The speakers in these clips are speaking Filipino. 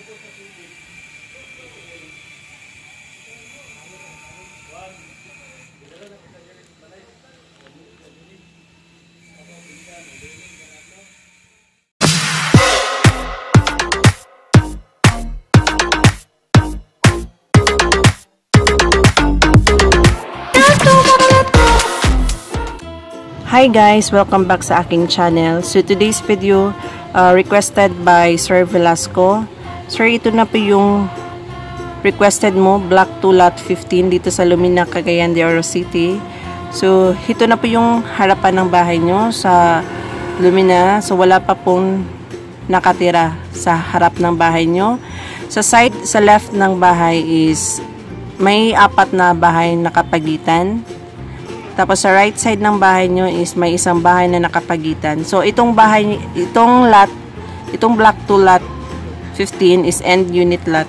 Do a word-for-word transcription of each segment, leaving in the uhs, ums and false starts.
Hi guys! Welcome back sa aking channel. So today's video uh, requested by Sir Velasco. Sir, ito na po yung requested mo, Block two Lot fifteen dito sa Lumina, Cagayan de Oro City. So ito na po yung harapan ng bahay nyo sa Lumina. So wala pa pong nakatira sa harap ng bahay nyo. Sa side, sa left ng bahay is may apat na bahay nakapagitan. Tapos sa right side ng bahay nyo is may isang bahay na nakapagitan. So itong bahay, itong lot, itong block two lot fifteen is end unit lot.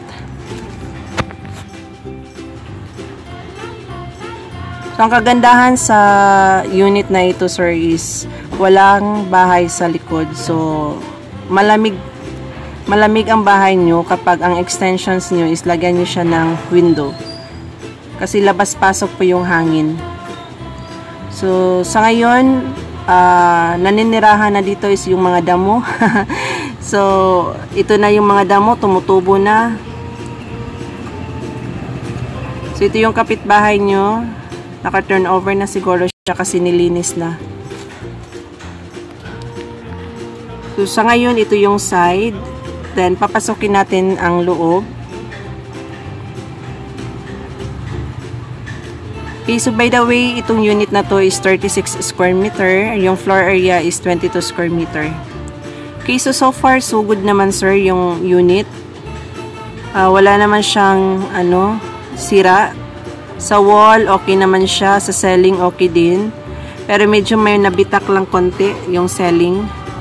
So ang kagandahan sa unit na ito, sir, is walang bahay sa likod. So malamig malamig ang bahay nyo kapag ang extensions nyo is lagyan nyo siya ng window. Kasi labas-pasok po yung hangin. So, sa ngayon, uh, naninirahan na dito is yung mga damo. So, ito na yung mga damo, tumutubo na. So, ito yung kapitbahay nyo. Naka-turn over na siguro siya kasi nilinis na. So, sa ngayon, ito yung side. Then, papasokin natin ang loob. Okay, so by the way, itong unit na to is thirty-six square meter. Yung floor area is twenty-two square meter. Okay, so so far, so good naman, sir, yung unit. Uh, wala naman siyang, ano, sira. Sa wall, okay naman siya. Sa ceiling, okay din. Pero medyo may nabitak lang konti yung ceiling.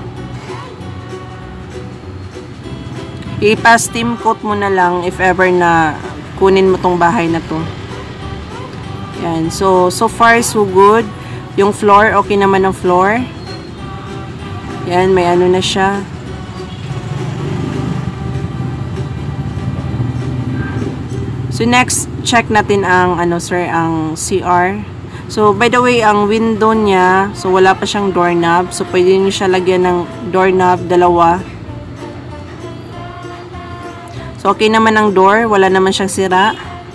Ipa-steam coat mo na lang if ever na kunin mo tong bahay na to. Yan. So, so far, so good. Yung floor, okay naman ang floor. Yan, may ano na siya. So, next, check natin ang, ano, sir, ang C R. So, by the way, ang window niya, so, wala pa siyang doorknob. So, pwede nyo siya lagyan ng doorknob, dalawa. So, okay naman ang door. Wala naman siyang sira.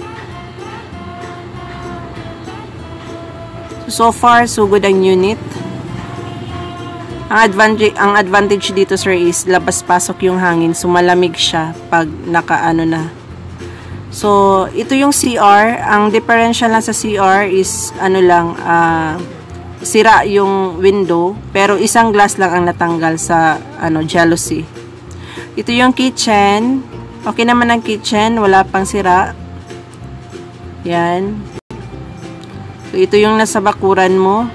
So far, so good ang unit. Ang advantage, ang advantage dito, sir, is labas-pasok yung hangin. So, malamig siya pag naka-ano na. So, ito yung C R. Ang differential lang sa C R is, ano lang, uh, sira yung window. Pero isang glass lang ang natanggal sa, ano, jalousie. Ito yung kitchen. Okay naman ang kitchen. Wala pang sira. Yan. So, ito yung nasa bakuran mo.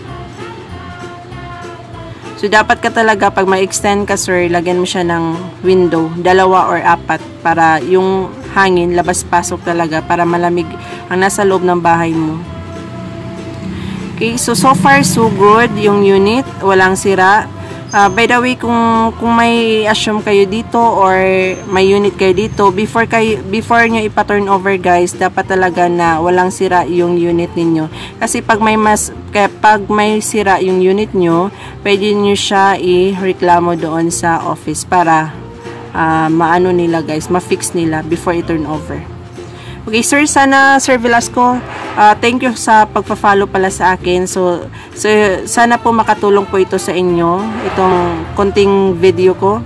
So, dapat ka talaga, pag ma-extend ka, sir, lagyan mo siya ng window, dalawa or apat, para yung hangin, labas-pasok talaga, para malamig ang nasa loob ng bahay mo. Okay, so, so far, so good yung unit. Walang sira. Uh, by the way, kung, kung may assume kayo dito or may unit kayo dito, before, kayo, before nyo ipa-turn over, guys, dapat talaga na walang sira yung unit ninyo. Kasi pag may, mas, kaya pag may sira yung unit nyo, pwede nyo siya i-reklamo doon sa office para uh, maano nila, guys, ma-fix nila before i-turn over. Okay, sir, sana, Sir Velasco, uh, thank you sa pagpa-follow pala sa akin. So, so, sana po makatulong po ito sa inyo, itong konting video ko.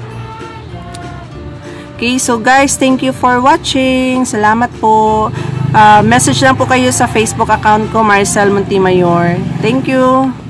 Okay, so guys, thank you for watching. Salamat po. Uh, message lang po kayo sa Facebook account ko, Maricel Montemayor. Thank you.